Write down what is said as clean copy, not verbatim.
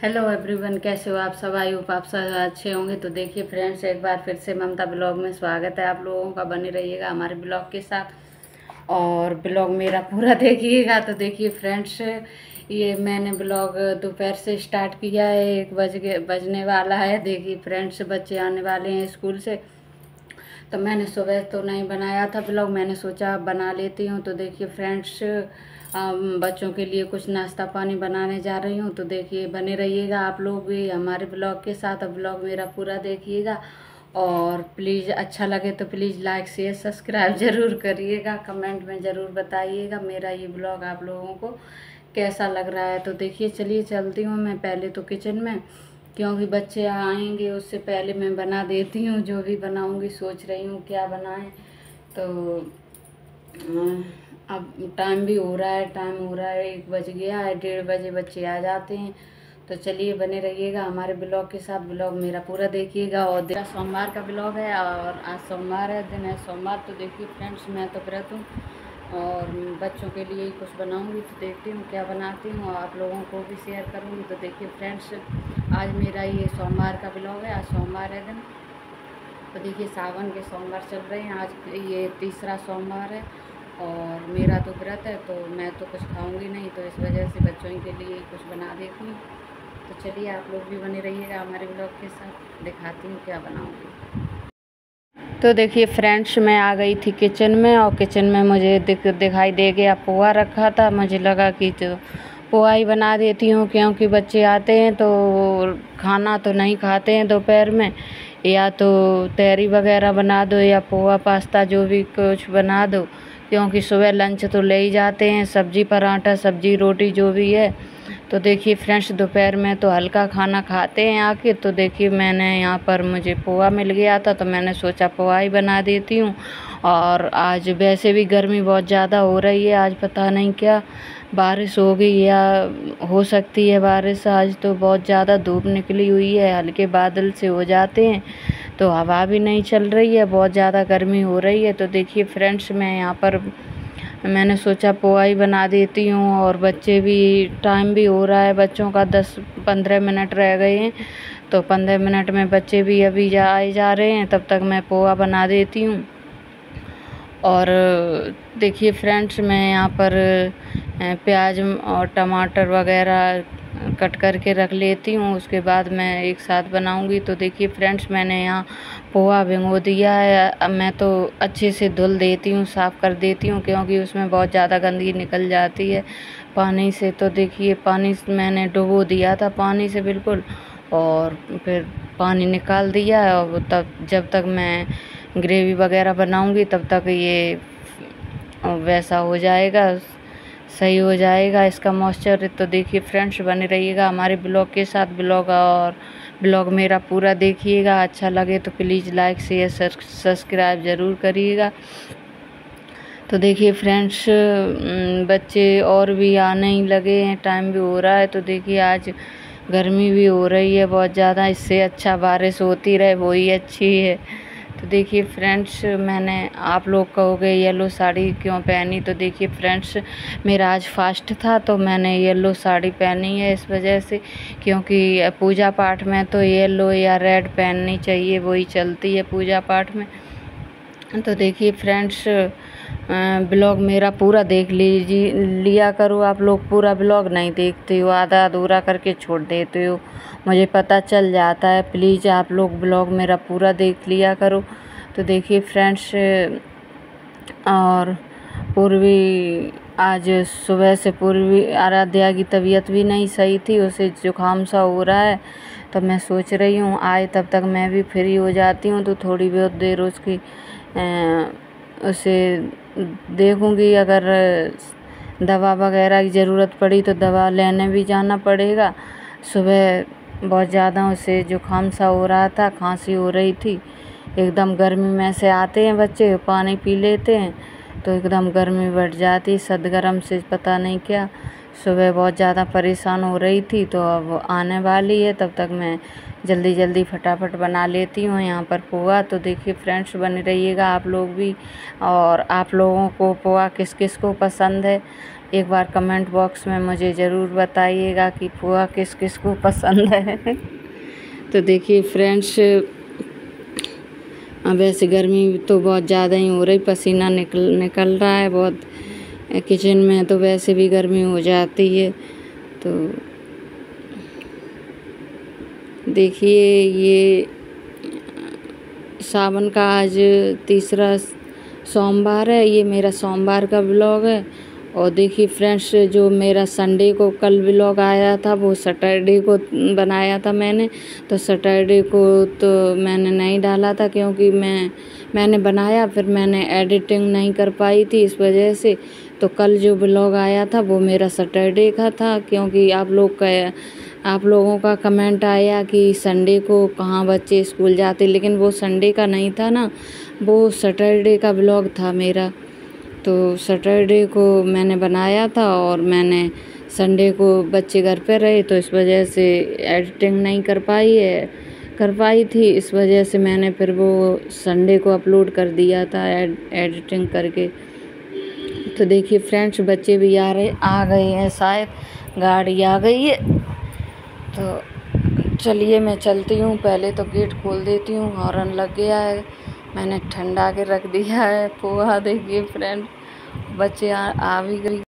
Hello everyone, कैसे हो आप सब? आई होप आप सब अच्छे होंगे। तो देखिए फ्रेंड्स, एक बार फिर से ममता ब्लॉग में स्वागत है आप लोगों का। बने रहिएगा हमारे ब्लॉग के साथ और ब्लॉग मेरा पूरा देखिएगा। तो देखिए फ्रेंड्स, ये मैंने ब्लॉग दोपहर से स्टार्ट किया है, 1 बजने वाला है। देखिए फ्रेंड्स, बच्चे आने वाले हैं स्कूल से, तो मैंने सुबह तो नहीं बनाया था ब्लॉग, मैंने सोचा बना लेती हूँ। तो देखिए फ्रेंड्स, बच्चों के लिए कुछ नाश्ता पानी बनाने जा रही हूँ। तो देखिए बने रहिएगा आप लोग भी हमारे ब्लॉग के साथ। अब ब्लॉग मेरा पूरा देखिएगा और प्लीज़ अच्छा लगे तो प्लीज़ लाइक शेयर सब्सक्राइब ज़रूर करिएगा। कमेंट में ज़रूर बताइएगा मेरा ये ब्लॉग आप लोगों को कैसा लग रहा है। तो देखिए चलिए चलती हूँ मैं पहले तो किचन में, क्योंकि बच्चे आएंगे उससे पहले मैं बना देती हूँ। जो भी बनाऊँगी सोच रही हूँ क्या बनाएं। तो अब टाइम भी हो रहा है, 1 बज गया है, 1:30 बजे बच्चे आ जाते हैं। तो चलिए बने रहिएगा हमारे ब्लॉग के साथ, ब्लॉग मेरा पूरा देखिएगा। और मेरा सोमवार का ब्लॉग है और आज सोमवार है, दिन है सोमवार। तो देखिए फ्रेंड्स, मैं तो व्रत हूँ और बच्चों के लिए ही कुछ बनाऊंगी। तो देखती हूँ क्या बनाती हूँ और आप लोगों को भी शेयर करूँगी। तो देखिए फ्रेंड्स, आज मेरा ये सोमवार का ब्लॉग है, आज सोमवार है दिन। तो देखिए सावन के सोमवार चल रहे हैं, आज ये तीसरा सोमवार है और मेरा तो व्रत है, तो मैं तो कुछ खाऊंगी नहीं। तो इस वजह से बच्चों के लिए कुछ बना देती हूँ। तो चलिए आप लोग भी बने रहिएगा हमारे ब्लॉग के साथ, दिखाती हूँ क्या बनाऊँगी। तो देखिए फ्रेंड्स, मैं आ गई थी किचन में और किचन में मुझे दिखाई दे गया पोहा रखा था। मुझे लगा कि जो पोहा ही बना देती हूँ, क्योंकि बच्चे आते हैं तो खाना तो नहीं खाते हैं दोपहर में। या तो तहरी वगैरह बना दो या पोहा पास्ता जो भी कुछ बना दो, क्योंकि सुबह लंच तो ले ही जाते हैं, सब्जी पराठा सब्जी रोटी जो भी है। तो देखिए फ्रेंड्स, दोपहर में तो हल्का खाना खाते हैं आके। तो देखिए मैंने यहाँ पर मुझे पोहा मिल गया था, तो मैंने सोचा पोहा ही बना देती हूँ। और आज वैसे भी गर्मी बहुत ज़्यादा हो रही है, आज पता नहीं क्या बारिश होगी या हो सकती है बारिश। आज तो बहुत ज़्यादा धूप निकली हुई है, हल्के बादल से हो जाते हैं, तो हवा भी नहीं चल रही है, बहुत ज़्यादा गर्मी हो रही है। तो देखिए फ्रेंड्स, मैं यहाँ पर मैंने सोचा पोहा ही बना देती हूँ। और बच्चे भी, टाइम भी हो रहा है बच्चों का, 10-15 मिनट रह गए हैं। तो 15 मिनट में बच्चे भी अभी जा रहे हैं, तब तक मैं पोहा बना देती हूँ। और देखिए फ्रेंड्स, मैं यहाँ पर प्याज और टमाटर वगैरह कट करके रख लेती हूँ, उसके बाद मैं एक साथ बनाऊँगी। तो देखिए फ्रेंड्स, मैंने यहाँ पोहा भिगो दिया है। अब मैं तो अच्छे से धुल देती हूँ, साफ़ कर देती हूँ, क्योंकि उसमें बहुत ज़्यादा गंदगी निकल जाती है पानी से। तो देखिए पानी मैंने डुबो दिया था पानी से बिल्कुल, और फिर पानी निकाल दिया है। और तब जब तक मैं ग्रेवी वगैरह बनाऊँगी तब तक ये वैसा हो जाएगा, सही हो जाएगा इसका मॉइस्चर। तो देखिए फ्रेंड्स, बने रहिएगा हमारे ब्लॉग के साथ, ब्लॉग मेरा पूरा देखिएगा। अच्छा लगे तो प्लीज़ लाइक शेयर सब्सक्राइब ज़रूर करिएगा। तो देखिए फ्रेंड्स, बच्चे और भी आने ही लगे हैं, टाइम भी हो रहा है। तो देखिए आज गर्मी भी हो रही है बहुत ज़्यादा, इससे अच्छा बारिश होती रहे वही अच्छी है। तो देखिए फ्रेंड्स, मैंने, आप लोग कहोगे येलो साड़ी क्यों पहनी। तो देखिए फ्रेंड्स, मेरा आज फास्ट था तो मैंने येलो साड़ी पहनी है इस वजह से, क्योंकि पूजा पाठ में तो येलो या रेड पहननी चाहिए, वही चलती है पूजा पाठ में। तो देखिए फ्रेंड्स, ब्लॉग मेरा पूरा देख लिया करो आप लोग। पूरा ब्लॉग नहीं देखते हो, आधा अधूरा करके छोड़ देते हो, मुझे पता चल जाता है। प्लीज़ आप लोग ब्लॉग मेरा पूरा देख लिया करो। तो देखिए फ्रेंड्स, और पूर्वी, आज सुबह से पूर्वी आराध्या की तबीयत भी नहीं सही थी, उसे जुकाम सा हो रहा है। तो मैं सोच रही हूँ आए तब तक मैं भी फ्री हो जाती हूँ, तो थोड़ी बहुत देर उसकी उसे देखूँगी। अगर दवा वगैरह की ज़रूरत पड़ी तो दवा लेने भी जाना पड़ेगा। सुबह बहुत ज़्यादा उसे जुकाम सा हो रहा था, खांसी हो रही थी एकदम। गर्मी में से आते हैं बच्चे, पानी पी लेते हैं तो एकदम गर्मी बढ़ जाती, सदगर्म से पता नहीं क्या। सुबह बहुत ज़्यादा परेशान हो रही थी, तो अब आने वाली है, तब तक मैं जल्दी जल्दी फटाफट बना लेती हूँ यहाँ पर पोहा। तो देखिए फ्रेंड्स, बने रहिएगा आप लोग भी। और आप लोगों को पोहा किस किस को पसंद है एक बार कमेंट बॉक्स में मुझे ज़रूर बताइएगा कि पोहा किस किस को पसंद है। तो देखिए फ्रेंड्स, अब ऐसे गर्मी तो बहुत ज़्यादा ही हो रही, पसीना निकल रहा है बहुत। किचन में तो वैसे भी गर्मी हो जाती है। तो देखिए ये सावन का आज तीसरा सोमवार है, ये मेरा सोमवार का व्लॉग है। और देखिए फ्रेंड्स, जो मेरा संडे को कल व्लॉग आया था वो सैटरडे को बनाया था मैंने। तो सैटरडे को तो मैंने नहीं डाला था क्योंकि मैंने बनाया, फिर मैंने एडिटिंग नहीं कर पाई थी इस वजह से। तो कल जो व्लॉग आया था वो मेरा सैटरडे का था, क्योंकि आप लोगों का कमेंट आया कि संडे को कहाँ बच्चे स्कूल जाते, लेकिन वो संडे का नहीं था ना, वो सैटरडे का व्लॉग था मेरा। तो सैटरडे को मैंने बनाया था और मैंने संडे को बच्चे घर पे रहे तो इस वजह से एडिटिंग नहीं कर पाई थी। इस वजह से मैंने फिर वो संडे को अपलोड कर दिया था एडिटिंग करके। तो देखिए फ्रेंड्स, बच्चे भी आ गए हैं, शायद गाड़ी आ गई है। तो चलिए मैं चलती हूँ, पहले तो गेट खोल देती हूँ, हॉर्न लग गया है। मैंने ठंडा के रख दिया है पोहा। देखिए फ्रेंड, बच्चे आ भी गई।